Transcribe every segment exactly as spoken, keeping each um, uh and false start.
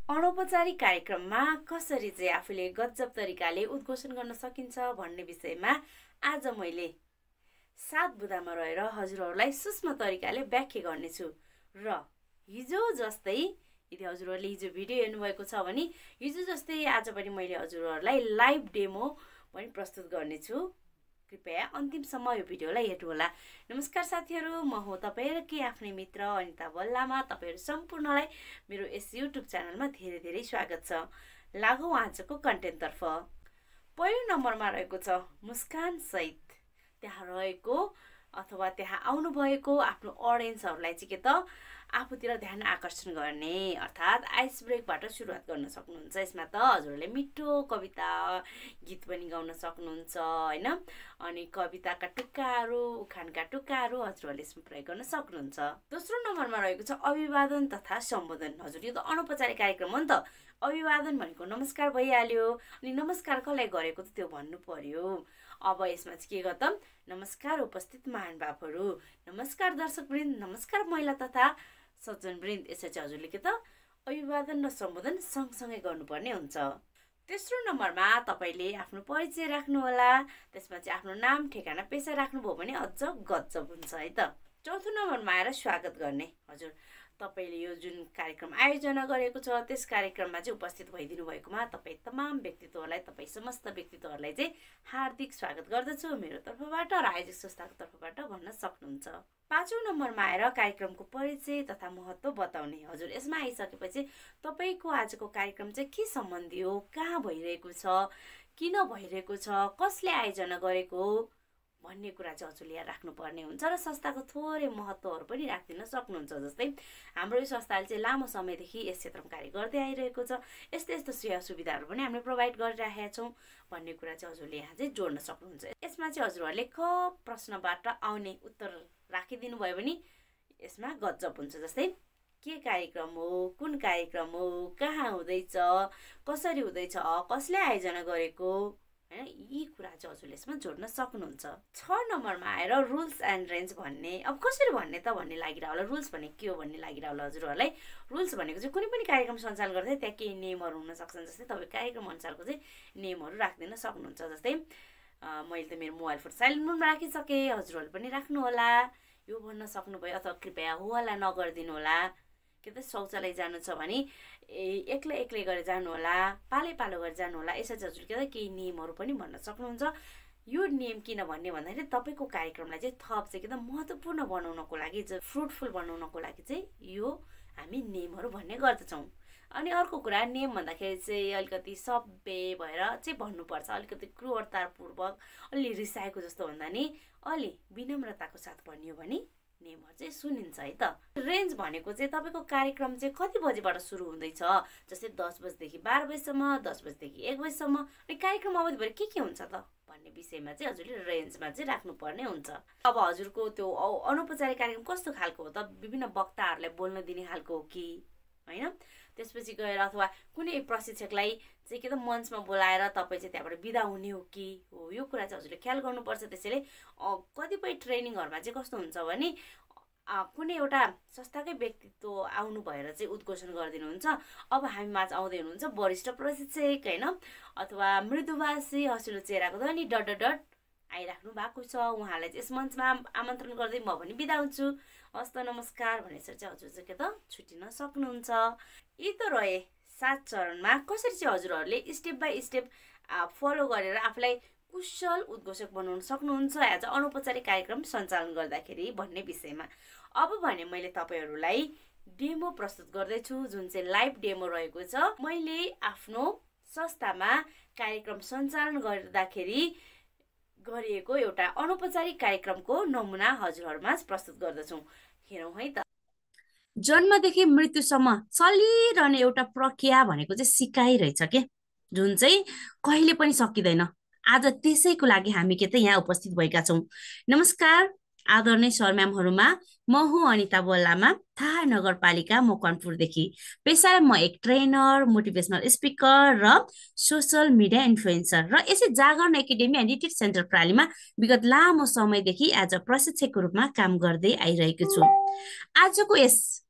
अनौपचारिक कार्यक्रममा कसरी चाहिँ आफूले गजब तरिकाले उद्घोषण गर्न सकिन्छ भन्ने विषयमा आज मैले सात बुँदामा रहेर हजुरहरूलाई सूक्ष्म तरिकाले व्याख्या गर्नेछु। र हिजो जस्तै यदि हजुरहरूले हिजो भिडियो हेर्नुभएको छ भने हिजो जस्तै आज पनि मैले हजुरहरूलाई लाइभ डेमो पनि प्रस्तुत गर्नेछु। कृपया अन्तिमसम्म यो भिडियोलाई हेर्नुहोला। नमस्कार साथीहरू, म हो तपाईहरुकै आफ्नै मित्र अनिता बल्लामा। तपाईहरु सम्पूर्णलाई मेरो यस युट्युब च्यानलमा धेरै धेरै स्वागत छ। लागौं आजको कन्टेन्टतर्फ। पहिलो नम्बरमा रहेको छ मुस्कान सहित। त्यहाँ रहेको अथवा त्यहाँ आउनु भएको आफ्नो ऑडियन्सहरुलाई चाहिँ के त आफूतिर ध्यान आकर्षण गर्ने अर्थात आइस ब्रेकबाट सुरुवात गर्न सक्नुहुन्छ। यसमा त हजुरले मिठो कविता गीत पनि गाउन सक्नुहुन्छ हैन, अनि कविताका टुक्काहरू उखानका टुक्काहरू हजुरले यसमा प्रयोग गर्न सक्नुहुन्छ। दोस्रो नम्बरमा रहेको छ अभिवादन तथा सम्बोधन। हजुर यो त अनौपचारिक कार्यक्रम हो नि त। अभिवादन भनेको नमस्कार भइहाल्यो, अनि नमस्कार कसलाई गरेको त त्यो भन्नु पर्यो। अब यसमा चाहिँ के गर्छौं, नमस्कार उपस्थित महानुभावहरू, नमस्कार दर्शकवृन्द, नमस्कार महिला तथा सज्जनवृन्द। यसै चाहिँ हजुरले के त अभिवादन र सम्बोधन सँगसँगै गर्नुपर्ने हुन्छ। तेस्रो नम्बरमा तपाईले आफ्नो परिचय राख्नुहोला। त्यसमा चाहिँ आफ्नो नाम, ठेगाना, पेसा राख्नुभयो भने अझ गजब हुन्छ है त। चौथो नम्बरमा आएर स्वागत गर्ने। हजुर तपाईले यो जुन कार्यक्रम आयोजना गरेको छ त्यस कार्यक्रममा चाहिँ उपस्थित भइदिनु भएकोमा तपाई तमाम व्यक्तित्वहरूलाई, तपाई समस्त व्यक्तित्वहरूलाई चाहिँ हार्दिक स्वागत गर्दछु मेरो तर्फबाट र आयोजक संस्थाको तर्फबाट भन्न सक्नुहुन्छ। पाँचौं नम्बरमा आएर कार्यक्रमको परिचय तथा महत्त्व बताउने। हजुर यसमा आइसकेपछि तपाईको आजको कार्यक्रम चाहिँ के सम्बन्धी हो, कहाँ भइरहेको छ, किन भइरहेको छ, कसले आयोजना गरेको भन्ने कुरा चाहिँ हजुरले यहाँ राख्नुपर्ने हुन्छ र संस्थाको थोरै महत्त्वहरू पनि राखिदिन सक्नुहुन्छ। जस्तै हाम्रो यो संस्थाले चाहिँ लामो समयदेखि यस क्षेत्रमा कार्य गर्दै आइरहेको छ, यस्तो यस्तो सेवा सुविधाहरू पनि हामीले प्रोभाइड गरिरहेका छौँ भन्ने कुरा चाहिँ हजुरले यहाँ चाहिँ जोड्न सक्नुहुन्छ। यसमा चाहिँ हजुरहरूले क प्रश्नबाट आउने उत्तर राखिदिनु भयो भने यसमा गजब हुन्छ। जस्तै के कार्यक्रम हो, कुन कार्यक्रम हो, कहाँ हुँदैछ, कसरी हुँदैछ, कसले आयोजना गरेको हैन, यी कुरा चाहिँ हजुरले यसमा जोड्न सक्नुहुन्छ। छ नम्बरमा आएर रुल्स एन्ड रेन्ज भन्ने। अब कसरी भन्ने त भन्ने लागिरह होला, रुल्स भने के हो भन्ने लागिरह होला हजुरहरूलाई। रुल्स भनेको चाहिँ कुनै पनि कार्यक्रम सञ्चालन गर्दा त्यहाँ केही नियमहरू हुन सक्छन्। जस्तै तपाईँ कार्यक्रम अनुसारको चाहिँ नियमहरू राख्दिन सक्नुहुन्छ। जस्तै मैले त मेरो मोबाइल फोन साइलेन्ट मोडमा राखिसकेँ, हजुरहरूले पनि राख्नु होला। यो भन्न सक्नुभयो अथवा कृपया हो होला नगरिदिनु होला। के त शौचालय जानु छ भने एक्लै एक्लै गरेर जानु होला, पालै पालो गरेर जानु होला। यसै चाहिँ हजुर के त केही नियमहरू पनि भन्न सक्नुहुन्छ। यो नियम किन भन्ने भन्दाखेरि तपाईँको कार्यक्रमलाई चाहिँ थप चाहिँ के त महत्त्वपूर्ण बनाउनको लागि, फ्रुटफुल बनाउनको लागि चाहिँ यो हामी नियमहरू भन्ने गर्दछौँ। अनि अर्को कुरा नियम भन्दाखेरि चाहिँ अलिकति सभ्य भएर चाहिँ भन्नुपर्छ, अलिकति क्रूरतापूर्वक अलि रिसाएको जस्तो भन्दा नि अलि विनम्रताको साथ भनियो भने नियमहरू चाहिँ सुनिन्छ है त। रेन्ज भनेको चाहिँ तपाईँको कार्यक्रम चाहिँ कति बजेबाट सुरु हुँदैछ, जस्तै दस बजेदेखि बाह्र बजीसम्म, दस बजेदेखि एक बजीसम्म, अनि कार्यक्रम अवधिभरि के के हुन्छ त भन्ने विषयमा चाहिँ हजुरले रेन्जमा चाहिँ राख्नुपर्ने हुन्छ। अब हजुरको त्यो अनौपचारिक कार्यक्रम कस्तो खालको हो त, विभिन्न वक्ताहरूलाई बोल्न दिने खालको हो कि होइन, त्यसपछि गएर अथवा कुनै प्रशिक्षकलाई चाहिँ के त मञ्चमा बोलाएर तपाईँ चाहिँ त्यहाँबाट बिदा हुने हो कि हो, यो कुरा चाहिँ हजुरले ख्याल गर्नुपर्छ। त्यसैले कतिपय ट्रेनिङहरूमा चाहिँ कस्तो हुन्छ भने कुनै एउटा संस्थाकै व्यक्तित्व आउनु भएर चाहिँ उद्घोषण गरिदिनुहुन्छ। अब हामी माझ आउँदै हुनुहुन्छ वरिष्ठ प्रशिक्षक होइन, अथवा मृदुभाषी हँसिलो चेहराको त नि डट डट आइराख्नु भएको छ, उहाँलाई चाहिँ यस मञ्चमा आमन्त्रण गर्दै म पनि बिदा हुन्छु, हस्त नमस्कार भनेर चाहिँ हजुर चाहिँ के त छुटिन सक्नुहुन्छ। यी त रहे सात चरणमा कसरी चाहिँ हजुरहरूले स्टेप बाई स्टेप फलो गरेर आफूलाई कुशल उद्घोषक बनाउन सक्नुहुन्छ एज अनौपचारिक कार्यक्रम सञ्चालन गर्दाखेरि भन्ने विषयमा। अब भने मैले तपाईँहरूलाई डेमो प्रस्तुत गर्दैछु, जुन चाहिँ लाइभ डेमो रहेको छ। मैले आफ्नो संस्थामा कार्यक्रम सञ्चालन गर्दाखेरि गरिएको एउटा अनौपचारिक कार्यक्रमको नमुना हजुरहरूमा प्रस्तुत गर्दछु। हेरौँ है त। जन्मदेखि मृत्युसम्म चलिरहने एउटा प्रक्रिया भनेको चाहिँ सिकाइ रहेछ के, जुन चाहिँ कहिले पनि सकिँदैन। आज त्यसैको लागि हामी के त यहाँ उपस्थित भएका छौँ। नमस्कार आदरणीय सर म्यामहरूमा, म हुँ अनिता बल्लामा, थाहा नगरपालिका मकवानपुरदेखि। पेसा म एक ट्रेनर, मोटिभेसनल स्पिकर र सोसल मिडिया इन्फ्लुएन्सर र यसै Jagaran academy and retreat center प्रालीमा विगत लामो समयदेखि एज अ प्रशिक्षकको रूपमा काम गर्दै आइरहेको छु। आजको यस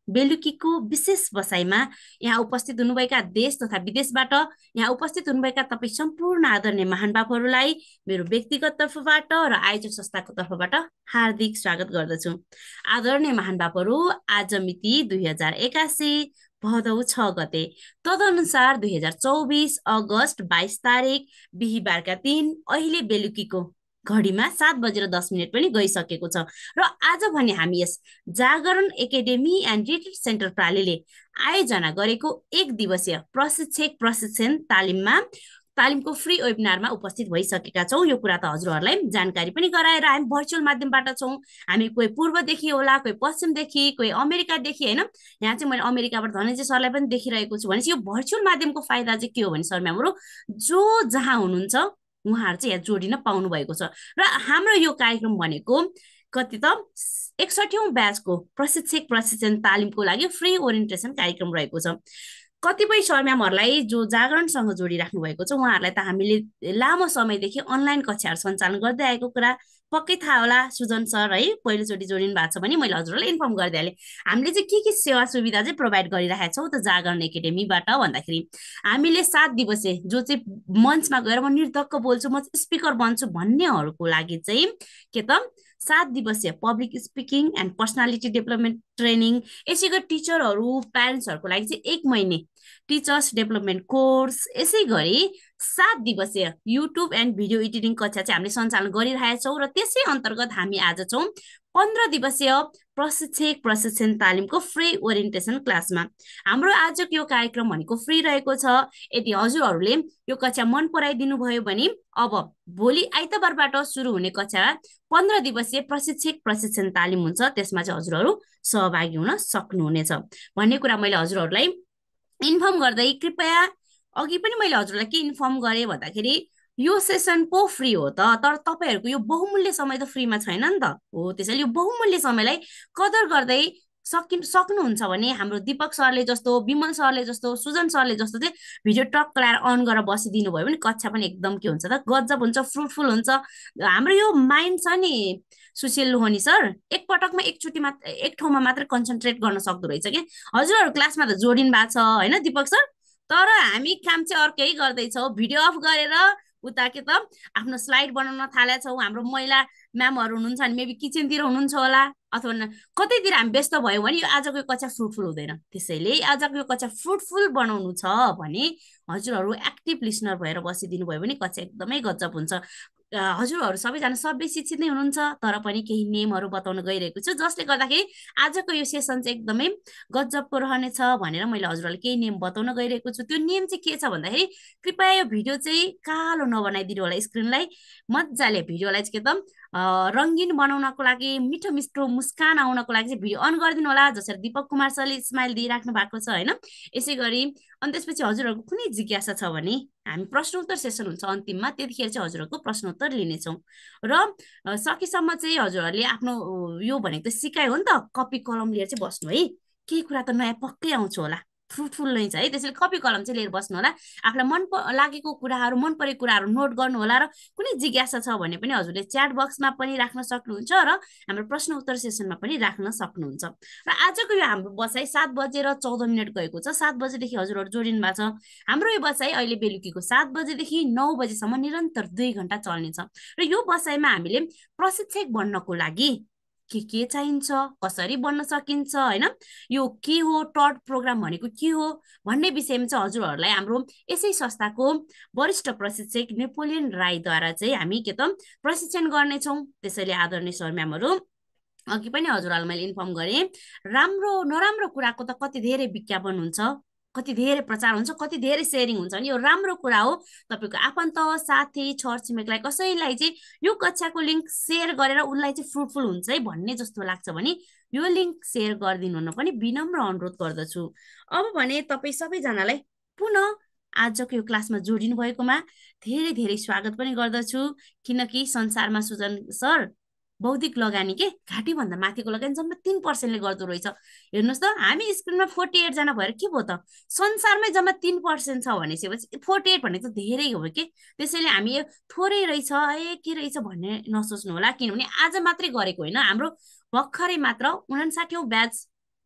बेलुकीको विशेष बसाइमा यहाँ उपस्थित हुनुभएका देश तथा विदेशबाट यहाँ उपस्थित हुनुभएका तपाईँ सम्पूर्ण आदरणीय महानुभावहरूलाई मेरो व्यक्तिगत तर्फबाट र आयोजक संस्थाको तर्फबाट हार्दिक स्वागत गर्दछु। आदरणीय महानुभावहरू, आज मिति दुई हजार एकासी भदौ छ गते, तदनुसार दुई हजार चौबिस अगस्त बाइस तारिक बिहिबारका दिन अहिले बेलुकीको घडीमा सात बजेर दस मिनट पनि गइसकेको छ र आज भने हामी यस Jagaran academy and retreat center प्रालीले आयोजना गरेको एक दिवसीय प्रशिक्षक प्रशिक्षण तालिममा तालिमको फ्री वेबिनारमा उपस्थित भइसकेका छौँ। यो कुरा त हजुरहरूलाई जानकारी पनि गराएर हामी भर्चुअल माध्यमबाट छौँ। हामी कोही पूर्वदेखि होला, कोही पश्चिमदेखि, कोही अमेरिकादेखि, होइन। यहाँ चाहिँ मैले अमेरिकाबाट धनञ्जय सरलाई पनि देखिरहेको छु। भनेपछि यो भर्चुअल माध्यमको फाइदा चाहिँ के हो भने सर म्यामहरू, जो जहाँ हुनुहुन्छ उहाँहरू चाहिँ यहाँ जोडिन पाउनु भएको छ। र हाम्रो यो कार्यक्रम भनेको कति त एकसठीौँ ब्याचको प्रशिक्षक प्रशिक्षण तालिमको लागि फ्री ओरिएन्टेसन कार्यक्रम रहेको छ। कतिपय सर म्यामहरूलाई जो जागरणसँग जोडिराख्नु भएको छ उहाँहरूलाई त हामीले लामो समयदेखि अनलाइन कक्षाहरू सञ्चालन गर्दै आएको कुरा पक्कै थाहा होला। सुजन सर है पहिलोचोटि जोडिनु भएको छ भने मैले हजुरहरूलाई इन्फर्म गरिदिइहालेँ। हामीले चाहिँ के के सेवा सुविधा चाहिँ प्रोभाइड गरिरहेका छौँ त जागरण एकाडेमीबाट भन्दाखेरि हामीले सात दिवसीय जो चाहिँ मञ्चमा गएर म निर्धक्क बोल्छु, म स्पिकर बन्छु भन्नेहरूको लागि चाहिँ के त सात दिवसीय public speaking and personality development training, यसै गरी टिचरहरू प्यारेन्ट्सहरूको लागि चाहिँ एक महिने टिचर्स डेभलपमेन्ट कोर्स, यसै गरी सात दिवसीय युट्युब एन्ड भिडियो एडिटिङ कक्षा चाहिँ हामीले सञ्चालन गरिरहेका छौँ। र त्यसै अन्तर्गत हामी आज छौँ पन्ध्र दिवसीय प्रशिक्षक प्रशिक्षण तालिमको फ्री ओरिएन्टेसन क्लासमा। हाम्रो आजको यो कार्यक्रम भनेको फ्री रहेको छ। यदि हजुरहरूले यो कक्षा मन पराइदिनु भयो भने अब भोलि आइतबारबाट सुरु हुने कक्षा पन्ध्र दिवसीय प्रशिक्षक प्रशिक्षण तालिम हुन्छ, त्यसमा चाहिँ हजुरहरू सहभागी हुन सक्नुहुनेछ भन्ने कुरा मैले हजुरहरूलाई इन्फर्म गर्दै कृपया अघि पनि मैले हजुरलाई के इन्फर्म गरेँ भन्दाखेरि यो सेसन पो फ्री हो त, तर तपाईँहरूको यो बहुमूल्य समय त फ्रीमा छैन नि त हो। त्यसैले यो बहुमूल्य समयलाई कदर गर्दै सकि सक्नुहुन्छ भने हाम्रो दीपक सरले जस्तो, विमल सरले जस्तो, सुजन सरले जस्तो चाहिँ भिडियो टक लगाएर अन गरेर बसिदिनु भयो भने कक्षा पनि एकदम के हुन्छ त गजब हुन्छ, फ्रुटफुल हुन्छ। हाम्रो यो माइन्ड छ नि सुशील लोहनी सर, एकपटकमा एकचोटि मात्र एक ठाउँमा मात्र कन्सन्ट्रेट गर्न सक्दो रहेछ कि। हजुरहरू क्लासमा त जोडिनु भएको छ होइन दीपक सर, तर हामी काम चाहिँ अर्कै गर्दैछौँ। भिडियो अफ गरेर उता के त आफ्नो स्लाइड बनाउन थालेका छौँ। हाम्रो महिला म्यामहरू हुनुहुन्छ भने मेबी किचनतिर हुनुहुन्छ होला अथवा कतैतिर हामी व्यस्त भयो भने यो आजको यो कक्षा फ्रुटफुल हुँदैन। त्यसैले आजको यो कक्षा फ्रुटफुल बनाउनु छ भने हजुरहरू एक्टिभ लिसनर भएर बसिदिनु भयो भने कक्षा एकदमै गजब हुन्छ। हजुरहरू सबैजना सबै शिक्षित नै हुनुहुन्छ, तर पनि केही नियमहरू बताउन गइरहेको छु जसले गर्दाखेरि आजको यो सेसन चाहिँ एकदमै गजबको रहनेछ भनेर मैले हजुरहरूलाई केही नियम बताउन गइरहेको छु। त्यो नियम चाहिँ के छ भन्दाखेरि कृपया यो भिडियो चाहिँ कालो नबनाइदिनु होला, स्क्रिनलाई मजाले भिडियोलाई चाहिँ के त रङ्गीन बनाउनको लागि, मिठो मिठो मुस्कान आउनको लागि चाहिँ भिडियो अन गरिदिनु होला, जसरी दीपक कुमार सरले स्माइल दिइराख्नु भएको छ होइन। यसै गरी अनि त्यसपछि हजुरहरूको कुनै जिज्ञासा छ भने हामी प्रश्नोत्तर सेसन हुन्छ अन्तिममा, त्यतिखेर चाहिँ हजुरहरूको प्रश्नोत्तर लिनेछौँ। र सकेसम्म चाहिँ हजुरहरूले आफ्नो यो भनेको त सिकाइ हो नि त, कपी कलम लिएर चाहिँ बस्नु है। केही कुरा त नयाँ पक्कै आउँछ होला, फ्रुटफुल नै छ है। त्यसैले कपी कलम चाहिँ लिएर बस्नु होला। आफूलाई मन लागेको कुराहरू, मन परेको कुराहरू नोट गर्नु होला। र कुनै जिज्ञासा छ भने पनि हजुरले च्याट बक्समा पनि राख्न सक्नुहुन्छ र हाम्रो प्रश्न उत्तर सेसनमा पनि राख्न सक्नुहुन्छ। र आजको यो हाम्रो बसाइ सात बजेर चौध मिनट गएको छ। सात बजेदेखि हजुरहरू जोडिनु भएको छ। हाम्रो यो बसाइ अहिले बेलुकीको सात बजेदेखि नौ बजेसम्म निरन्तर दुई घन्टा चल्नेछ। र यो बसाइमा हामीले प्रशिक्षक बन्नको लागि के के चाहिन्छ, कसरी बन्न सकिन्छ होइन, यो के हो, टट प्रोग्राम भनेको के हो भन्ने विषयमा चाहिँ हजुरहरूलाई हाम्रो यसै संस्थाको वरिष्ठ प्रशिक्षक नेपोलियन राईद्वारा चाहिँ हामी के त प्रशिक्षण गर्नेछौँ। त्यसैले आदरणीय सर म्यामहरू, अघि पनि हजुरहरूलाई मैले इन्फर्म गरेँ, राम्रो नराम्रो कुराको त कति धेरै विज्ञापन हुन्छ, कति धेरै प्रचार हुन्छ, कति धेरै सेयरिङ हुन्छ नि। यो राम्रो कुरा हो। तपाईँको आफन्त, साथी, छरछिमेकलाई कसैलाई चाहिँ यो कक्षाको लिङ्क सेयर गरेर उसलाई चाहिँ फ्रुटफुल हुन्छ है भन्ने जस्तो लाग्छ भने यो लिङ्क सेयर गरिदिनु हुन पनि विनम्र अनुरोध गर्दछु। अब भने तपाईँ सबैजनालाई पुनः आजको यो क्लासमा जोडिनु भएकोमा धेरै धेरै स्वागत पनि गर्दछु। किनकि संसारमा सुजन सर बौद्धिक लगानी के घाँटीभन्दा माथिको लगानी जम्मा तीन पर्सेन्टले गर्दो रहेछ। हेर्नुहोस् त, हामी स्क्रिनमा फोर्टी एट जना भएर के भयो त, संसारमै जम्मा तीन पर्सेन्ट छ भनेपछि फोर्टी एट भनेको त धेरै हो कि। त्यसैले हामी थोरै रहेछ ए के रहेछ भन्ने नसोच्नु होला, किनभने आज मात्रै गरेको होइन, हाम्रो भर्खरै मात्र उनासाठीौँ ब्याच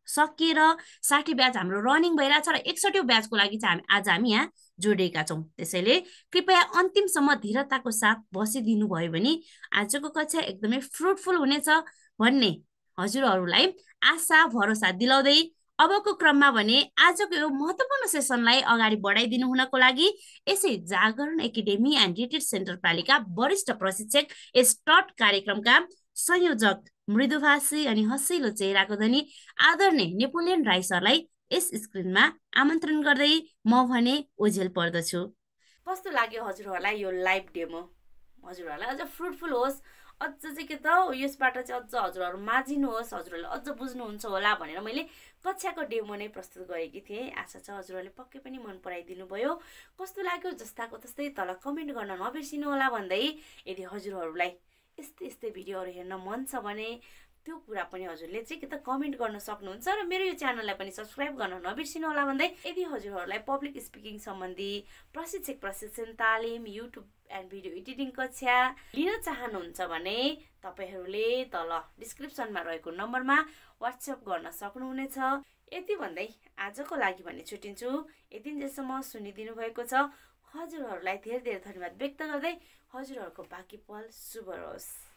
सकिएर साठी ब्याच हाम्रो रनिङ भइरहेछ र एकसठी ब्याचको लागि चाहिँ हामी आज हामी यहाँ जोडेका छौँ। त्यसैले कृपया अन्तिमसम्म धीरताको साथ बसिदिनु भयो भने आजको कक्षा एकदमै फ्रुटफुल हुनेछ भन्ने हजुरहरूलाई आशा भरोसा दिलाउँदै अबको क्रममा भने आजको यो महत्त्वपूर्ण सेसनलाई अगाडि बढाइदिनु हुनको लागि यसै Jagaran academy and retreat center पालिका वरिष्ठ प्रशिक्षक स्टट कार्यक्रमका संयोजक मृदुभाषी अनि हँसिलो चेहराको धनी आदरणीय नेपोलियन राई सरलाई यस स्क्रिनमा आमन्त्रण गर्दै म भने ओझेल पर्दछु। कस्तो लाग्यो हजुरहरूलाई यो लाइभ डेमो? हजुरहरूलाई अझ फ्रुटफुल होस्, अझ चाहिँ के त यसबाट चाहिँ अझ हजुरहरू माझिनुहोस्, हजुरहरूले अझ बुझ्नुहुन्छ होला भनेर मैले कक्षाको डेमो नै प्रस्तुत गरेकी थिएँ। आशा छ हजुरहरूले पक्कै पनि मन पराइदिनु भयो। कस्तो लाग्यो जस्ताको तस्तै तल कमेन्ट गर्न नबिर्सिनु होला भन्दै यदि हजुरहरूलाई यस्तै यस्तै भिडियोहरू हेर्न मन छ भने त्यो कुरा पनि हजुरले चाहिँ के त कमेन्ट गर्न सक्नुहुन्छ र मेरो यो च्यानललाई पनि सब्सक्राइब गर्न नबिर्सिनु होला भन्दै यदि हजुरहरूलाई पब्लिक स्पिकिङ सम्बन्धी प्रशिक्षक प्रशिक्षण तालिम, युट्युब एन्ड भिडियो एडिटिङ कक्षा लिन चाहनुहुन्छ भने तपाईँहरूले तल डिस्क्रिप्सनमा रहेको नम्बरमा वाट्सएप गर्न सक्नुहुनेछ। यति भन्दै आजको लागि भने छुट्टिन्छु। यतिन्जेलसम्म सुनिदिनु भएको छ हजुरहरूलाई धेरै धेरै धन्यवाद व्यक्त गर्दै हजुरहरूको बाँकी पल शुभ रहोस्।